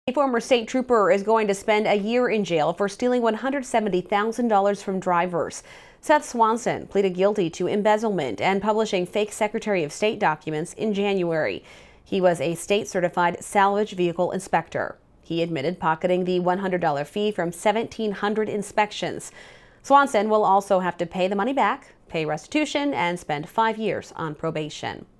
A former state trooper is going to spend a year in jail for stealing $170,000 from drivers. Seth Swanson pleaded guilty to embezzlement and publishing fake Secretary of State documents in January. He was a state-certified salvage vehicle inspector. He admitted pocketing the $100 fee from 1,700 inspections. Swanson will also have to pay the money back, pay restitution, and spend 5 years on probation.